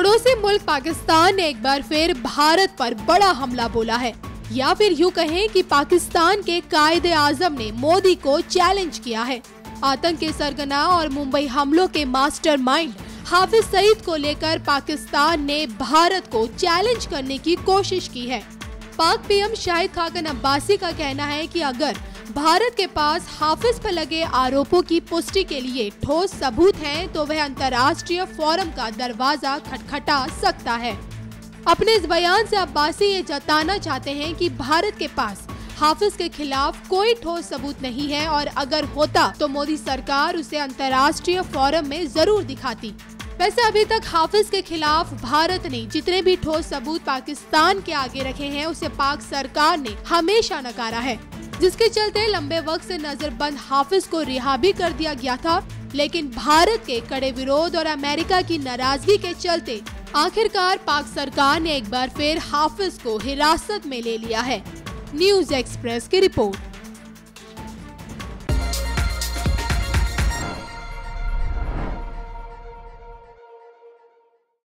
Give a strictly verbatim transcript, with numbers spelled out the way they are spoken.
पड़ोसी मुल्क पाकिस्तान ने एक बार फिर भारत पर बड़ा हमला बोला है, या फिर यूँ कहें कि पाकिस्तान के कायदे आजम ने मोदी को चैलेंज किया है। आतंक के सरगना और मुंबई हमलों के मास्टरमाइंड हाफिज सईद को लेकर पाकिस्तान ने भारत को चैलेंज करने की कोशिश की है। पाक पीएम शाहिद खाकन अब्बासी का कहना है कि अगर भारत के पास हाफिज पर लगे आरोपों की पुष्टि के लिए ठोस सबूत हैं, तो वह अंतर्राष्ट्रीय फोरम का दरवाजा खटखटा सकता है। अपने इस बयान से अब्बासी ये जताना चाहते हैं कि भारत के पास हाफिज के खिलाफ कोई ठोस सबूत नहीं है और अगर होता तो मोदी सरकार उसे अंतर्राष्ट्रीय फोरम में जरूर दिखाती। वैसे अभी तक हाफिज के खिलाफ भारत ने जितने भी ठोस सबूत पाकिस्तान के आगे रखे हैं, उसे पाक सरकार ने हमेशा नकारा है, जिसके चलते लंबे वक्त से नजरबंद हाफिज को रिहा भी कर दिया गया था। लेकिन भारत के कड़े विरोध और अमेरिका की नाराजगी के चलते आखिरकार पाक सरकार ने एक बार फिर हाफिज को हिरासत में ले लिया है। न्यूज़ एक्सप्रेस की रिपोर्ट।